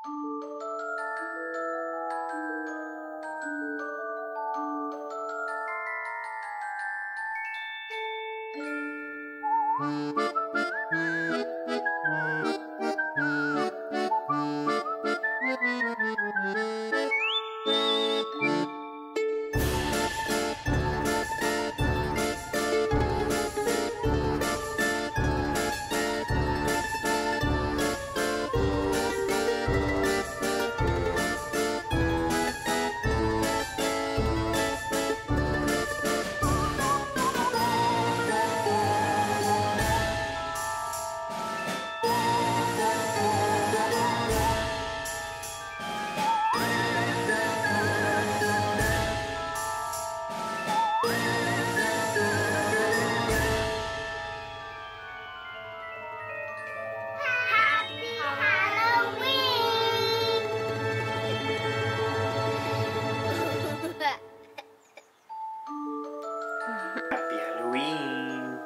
Happy Halloween!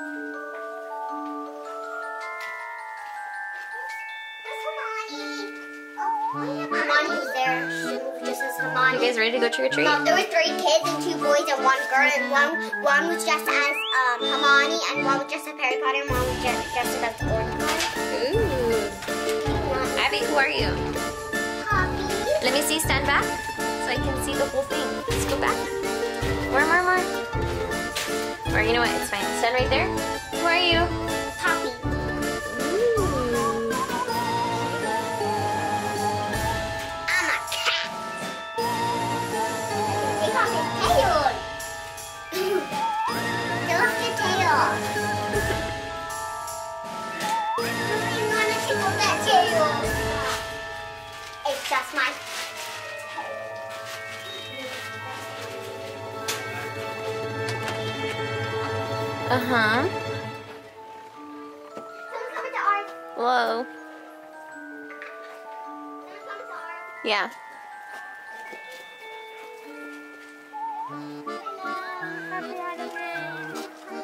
Hermione's there. She moved just as Hermione. You guys ready to go trick or treat? There were 3 kids and 2 boys and 1 girl, and one was dressed as Hermione, and one was dressed as Harry Potter, and one was dressed as the orange guy. Ooh. Abby, who are you? Poppy. Let me see. Stand back so I can see the whole thing. Let's go back. More. Or you know what? It's fine. Stand right there. Who are you? Poppy. Ooh. I'm a cat. Take off his tail. Take off your tail. You want to take off that tail? It's just my Uh-huh. Someone come to ours. Whoa. Someone come to ours. Yeah. Happy Halloween.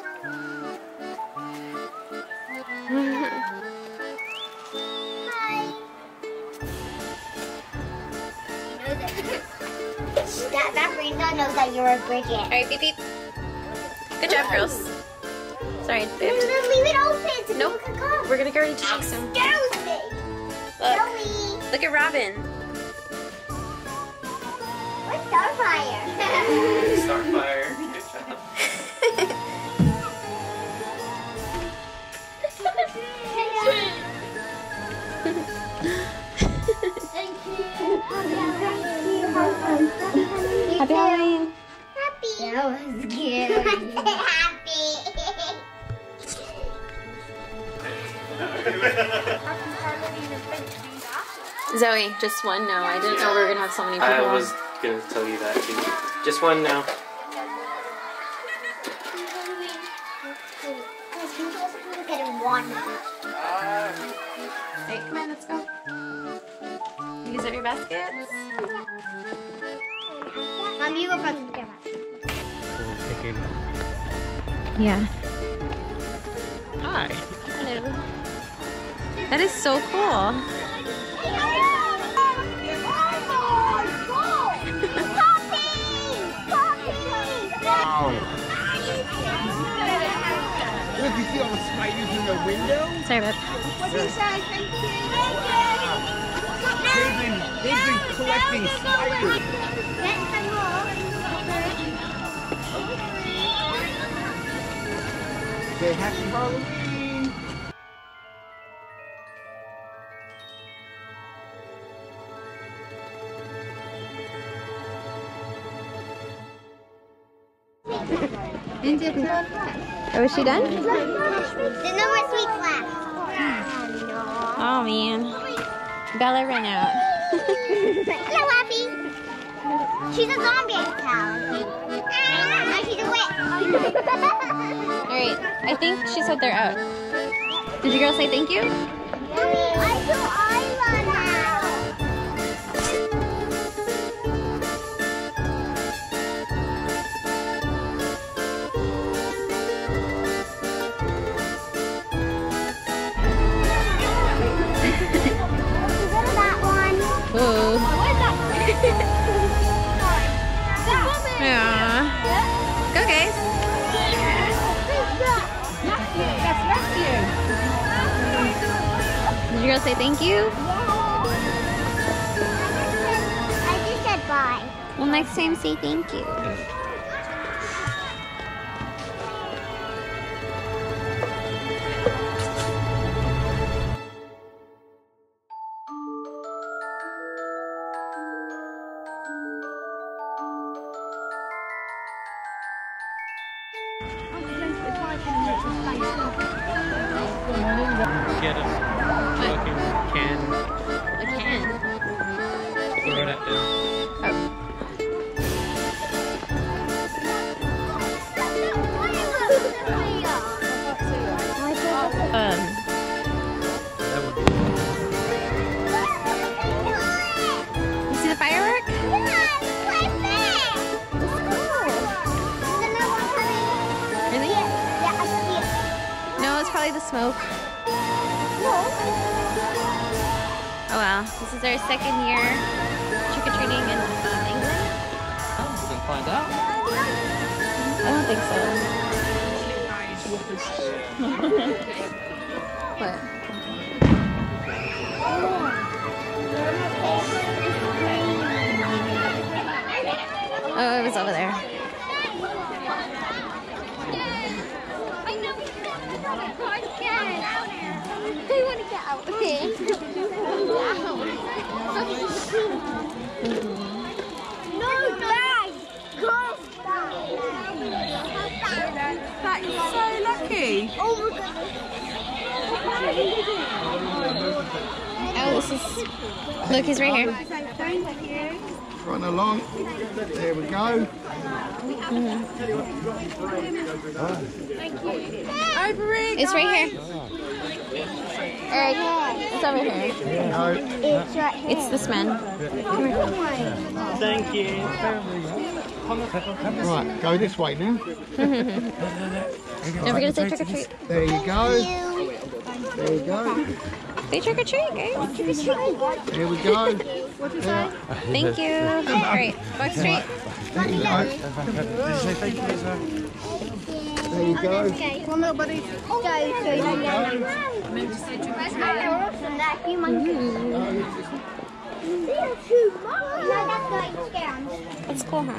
Hi. That Brenda knows that you're a Bridget. All right, beep beep. Good job, girls. Sorry, Leave babe. it open so Nope. people can come. We're gonna go ready to take some. Excuse me. Look. Joey. Look at Robin. Where's Starfire? Starfire. Good job. Thank you. Happy Halloween. Happy. That was good. Happy. Zoe, just one? No, I didn't know we were gonna have so many people. I was gonna tell you that too. Just one now. Getting one. Hey, come on, let's go. You guys have your baskets? You go front of the camera. Yeah. Hi. Hello. That is so cool. Look, you see all the spiders in the window? Sorry, babe. What do you say? Thank you. They've been collecting spiders. Say happy Halloween. Oh, is she done? There's no more sweets left. Oh, man. Bella ran out. Hello, Happy. She's a zombie cow. No, she's a witch. Alright, I think she said they're out. Did you girls say thank you? I run out. That one. Yeah. Go, guys. Did you girls say thank you? I just said bye. Well, next time say thank you. Get a fucking can. A can. Throw it at them. You see the firework? Really? No, it's probably the smoke. Oh wow, this is our second year trick-or-treating in England. Oh, we can find out. I don't think so. What? Oh, it was over there. They want to get out. Okay. No bag. Go back. That is so lucky. Oh my God. Oh, this is. Look, he's right here. Run along. There we go. It's right here. Eric, it's over here. No. It's right here. It's this man. Thank you. Right, go this way now. Now we're gonna say trick or treat. There you go. There you go. Say trick or treat, guys. There we go. There, Thank you. Alright, walk straight. there you go. There you go. Come on, buddy. Go. You monkeys. That's cool, huh?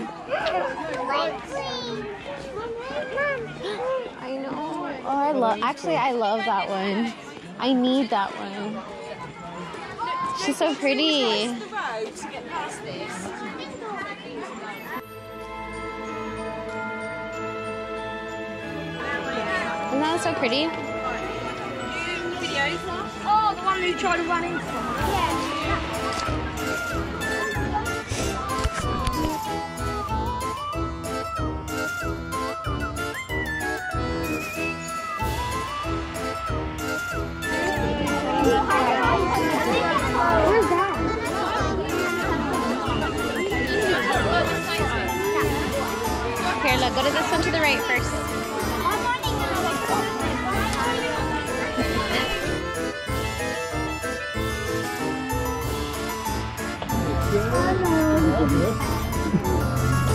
I know. Oh, I love that one. I need that one. She's so pretty. Isn't that so pretty? Oh, the one who tried to run into them. Where's that? Here, look, go to this one to the right first. Hello.